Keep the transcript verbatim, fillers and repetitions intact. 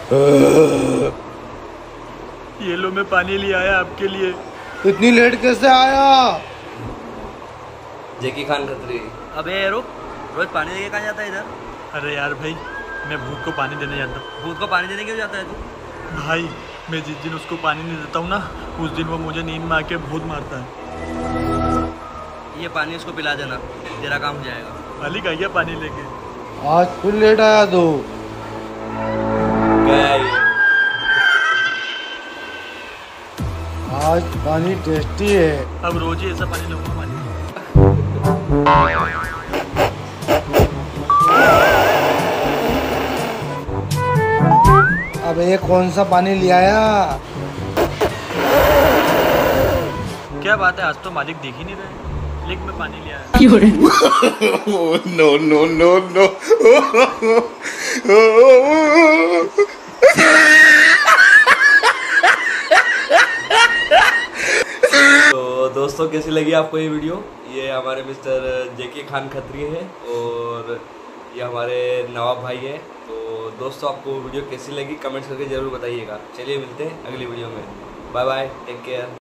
ये लो, मैं पानी ले आया आपके लिए। इतनी लेट कैसे आया? जैकी खान खत्री। अबे रुक, रोज पानी देके कहाँ जाता है इधर? अरे यार भाई, मैं भूत को पानी देने जाता हूँ। भूत को पानी देने क्यों जाता है तू? भाई मैं जिस दिन उसको पानी नहीं देता हूँ ना, उस दिन वो मुझे नींद में आके भूत मारता है। ये पानी उसको पिला देना, तेरा काम हो जाएगा। मालिक आ गया पानी लेके। आज फिर लेट आया तू। आज पानी टेस्टी है। अब रोज ही ऐसा पानी लूंगा मालिक। अब ये कौन सा पानी ले आया? क्या बात है, आज तो मालिक दिख ही नहीं रहे, लेकिन मैं पानी ले आया। No no no no. तो दोस्तों, कैसी लगी आपको ये वीडियो? ये हमारे मिस्टर जैकी खान खत्री है और ये हमारे नवाब भाई है। तो दोस्तों, आपको वीडियो कैसी लगी कमेंट्स करके जरूर बताइएगा। चलिए मिलते हैं अगली वीडियो में। Bye bye, take care.